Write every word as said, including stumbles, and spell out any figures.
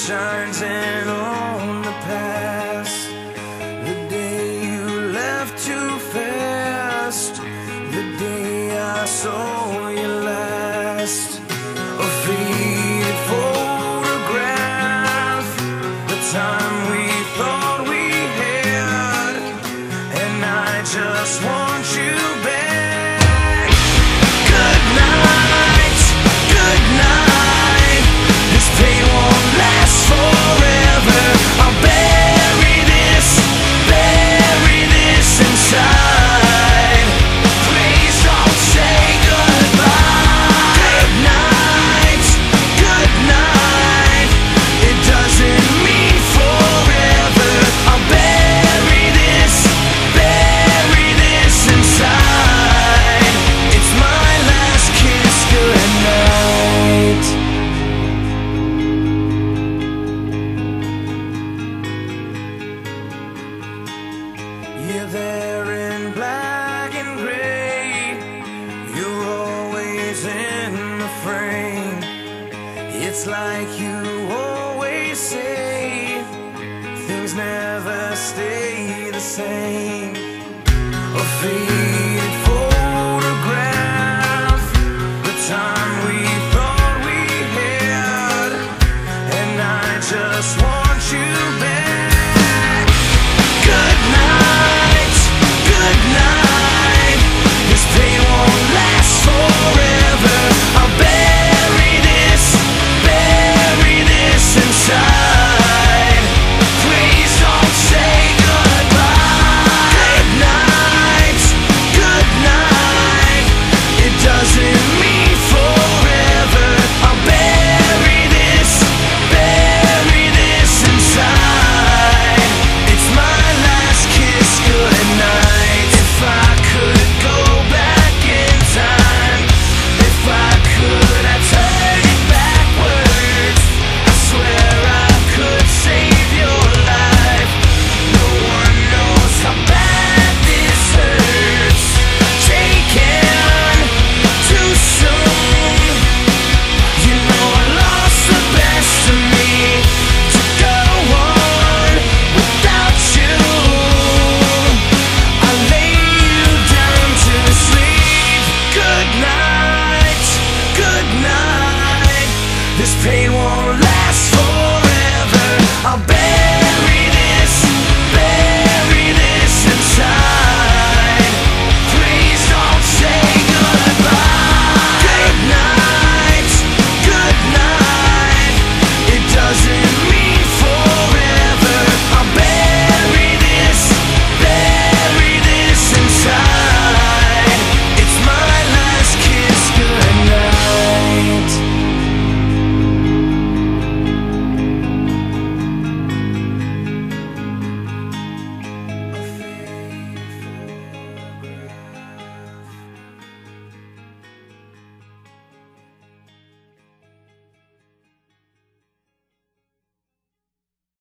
shines in on the past. The day you left too fast, the day I saw you last. A faded photograph, the time we thought we had, and I just want you back. Good night, good night. This pain won't last forever. I'll bury this, bury this inside. Please don't say goodbye. Good night, good night. It doesn't mean forever. I'll bury this, bury this inside. It's my last kiss. Good night. You're there in black and gray. You're always in the frame. It's like you always say, things never stay the same. A fade